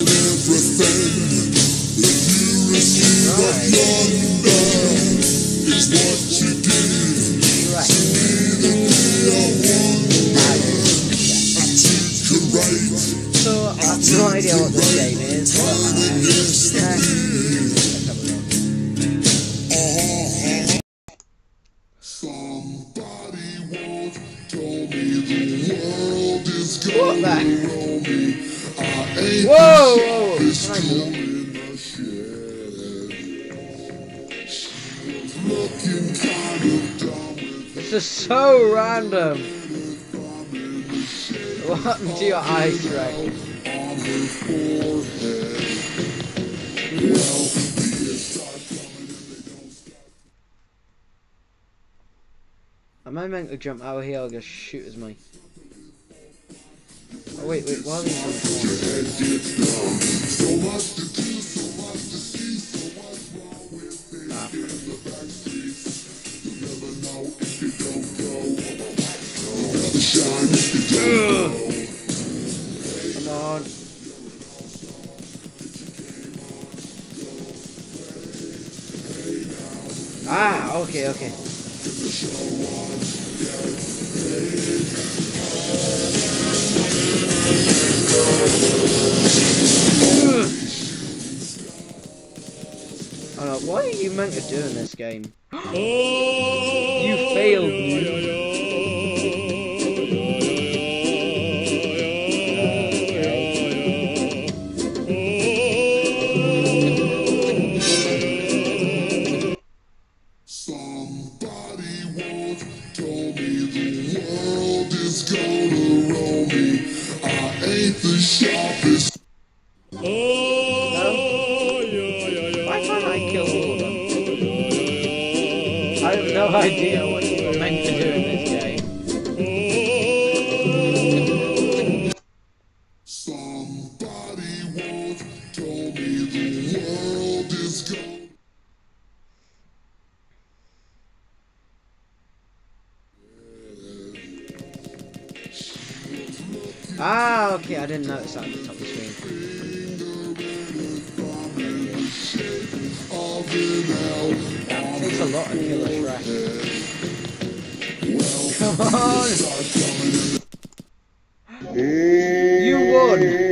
everything that you receive up yonder is what you give to me the day I wonder. I take a right, So I have no idea what this game is. Somebody once told me the world is What gonna the? roll me. I ain't Whoa! the sharpest tool in the shed. She was looking kind of dumb with This is so random. What happened to your eyes, Shrek? on her forehead. Well, the years start coming and they don't stop. Am I meant to jump out here or just shoot as me? Oh wait, why are these on the So much to do, so much to see, so much wrong with things in the backstreet. You'll never know if you don't go. You'll never shine if you don't go. Come on. Ah, okay. What are you meant to do in this game? You failed me. Somebody once told me the world is gonna roll me. I ain't the sharpest. Why can't I kill all of them? I have no idea what you were meant to do in this game. Somebody once told me the world is gonna. Ah, okay, I didn't notice that at the top of the screen. That takes a lot to kill a Shrek. Come on! You won!